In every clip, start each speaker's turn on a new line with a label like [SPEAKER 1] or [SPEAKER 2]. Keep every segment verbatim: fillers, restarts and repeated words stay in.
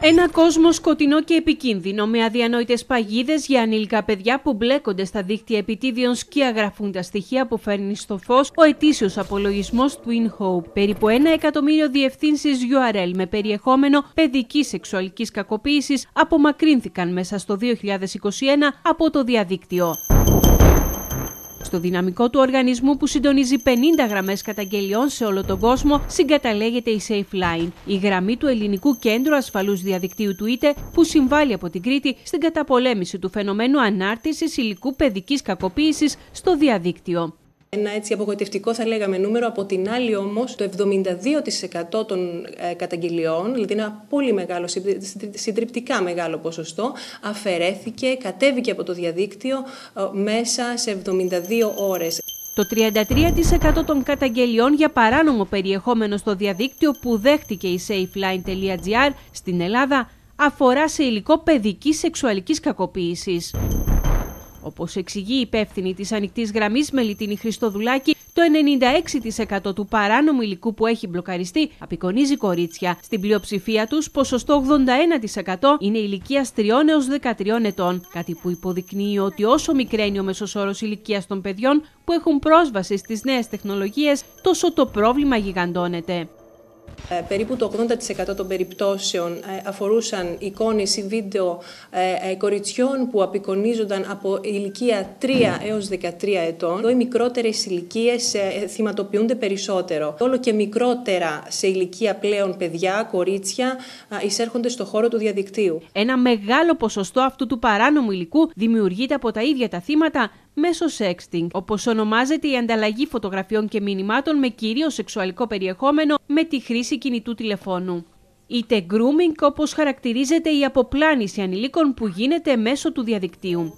[SPEAKER 1] Ένα κόσμο σκοτεινό και επικίνδυνο, με αδιανόητες παγίδες για ανήλικα παιδιά που μπλέκονται στα δίκτυα επιτίδιων σκιαγραφούν τα στοιχεία που φέρνει στο φως ο ετήσιος απολογισμός του InHope. Περίπου ένα εκατομμύριο διευθύνσεις γιου αρ ελ με περιεχόμενο παιδικής σεξουαλικής κακοποίησης απομακρύνθηκαν μέσα στο δύο χιλιάδες είκοσι ένα από το διαδίκτυο. Στο δυναμικό του οργανισμού, που συντονίζει πενήντα γραμμές καταγγελιών σε όλο τον κόσμο, συγκαταλέγεται η SafeLine, η γραμμή του Ελληνικού Κέντρου Ασφαλούς Διαδικτύου του ΙΤΕ, που συμβάλλει από την Κρήτη στην καταπολέμηση του φαινομένου ανάρτησης υλικού παιδικής κακοποίησης στο διαδίκτυο.
[SPEAKER 2] Ένα έτσι απογοητευτικό, θα λέγαμε, νούμερο. Από την άλλη όμως, το εβδομήντα δύο τοις εκατό των ε, καταγγελιών, δηλαδή ένα πολύ μεγάλο, συντριπτικά μεγάλο ποσοστό, αφαιρέθηκε, κατέβηκε από το διαδίκτυο ε, μέσα σε εβδομήντα δύο ώρες.
[SPEAKER 1] Το τριάντα τρία τοις εκατό των καταγγελιών για παράνομο περιεχόμενο στο διαδίκτυο που δέχτηκε η safeline.gr στην Ελλάδα αφορά σε υλικό παιδικής σεξουαλικής κακοποίησης. Όπως εξηγεί η υπεύθυνη της ανοιχτής γραμμής Μελιτίνη Χριστοδουλάκη, το ενενήντα έξι τοις εκατό του παράνομου υλικού που έχει μπλοκαριστεί απεικονίζει κορίτσια. Στην πλειοψηφία τους, ποσοστό ογδόντα ένα τοις εκατό είναι ηλικίας τριών έως δεκατριών ετών. Κάτι που υποδεικνύει ότι όσο μικραίνει ο μέσος όρος ηλικίας των παιδιών που έχουν πρόσβαση στις νέες τεχνολογίες, τόσο το πρόβλημα γιγαντώνεται.
[SPEAKER 2] Ε, περίπου το ογδόντα τοις εκατό των περιπτώσεων ε, αφορούσαν εικόνες ή βίντεο ε, ε, κοριτσιών που απεικονίζονταν από ηλικία τρία έως δεκατρία ετών. Εδώ οι μικρότερες ηλικίες ε, θυματοποιούνται περισσότερο. Όλο και μικρότερα σε ηλικία πλέον παιδιά, κορίτσια, ε, εισέρχονται στο χώρο του διαδικτύου.
[SPEAKER 1] Ένα μεγάλο ποσοστό αυτού του παράνομου υλικού δημιουργείται από τα ίδια τα θύματα μέσω sexting, όπως ονομάζεται η ανταλλαγή φωτογραφιών και μηνυμάτων με κυρίως σεξουαλικό περιεχόμενο με τη χρήση κινητού τηλεφώνου. Είτε grooming, όπως χαρακτηρίζεται η αποπλάνηση ανηλίκων που γίνεται μέσω του διαδικτύου.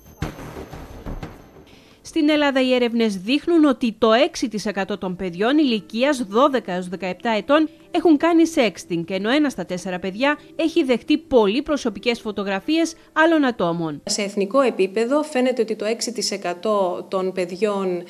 [SPEAKER 1] Στην Ελλάδα οι έρευνες δείχνουν ότι το έξι τοις εκατό των παιδιών ηλικίας δώδεκα έως δεκαεπτά ετών έχουν κάνει sexting, ενώ ένα στα τέσσερα παιδιά έχει δεχτεί πολύ προσωπικές φωτογραφίες άλλων ατόμων.
[SPEAKER 2] Σε εθνικό επίπεδο φαίνεται ότι το έξι τοις εκατό των παιδιών α,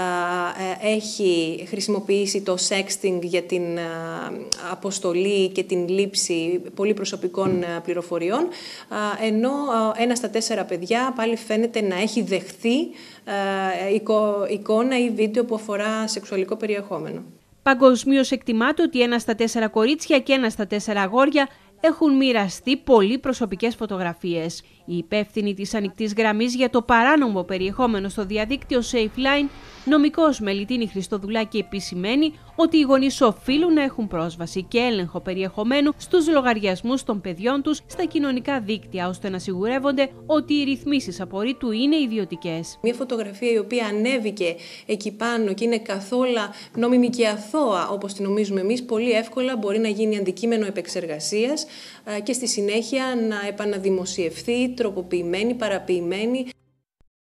[SPEAKER 2] έχει χρησιμοποιήσει το sexting για την α, αποστολή και την λήψη πολύ προσωπικών α, πληροφοριών, α, ενώ α, ένα στα τέσσερα παιδιά πάλι φαίνεται να έχει δεχθεί α, εικο, εικόνα ή βίντεο που αφορά σεξουαλικό περιεχόμενο.
[SPEAKER 1] Παγκοσμίως εκτιμάται ότι ένα στα τέσσερα κορίτσια και ένα στα τέσσερα αγόρια έχουν μοιραστεί πολύ προσωπικές φωτογραφίες. Η υπεύθυνη της ανοιχτής γραμμής για το παράνομο περιεχόμενο στο διαδίκτυο SafeLine, νομικός Μελιτίνη Χριστοδουλάκη, επισημαίνει ότι οι γονείς οφείλουν να έχουν πρόσβαση και έλεγχο περιεχομένου στους λογαριασμούς των παιδιών τους στα κοινωνικά δίκτυα, ώστε να σιγουρεύονται ότι οι ρυθμίσεις απορρίτου είναι ιδιωτικές.
[SPEAKER 2] Μια φωτογραφία η οποία ανέβηκε εκεί πάνω και είναι καθόλου νόμιμη και αθώα, όπως τη νομίζουμε εμείς, πολύ εύκολα μπορεί να γίνει αντικείμενο επεξεργασίας και στη συνέχεια να επαναδημοσιευθεί τροποποιημένη, παραποιημένη.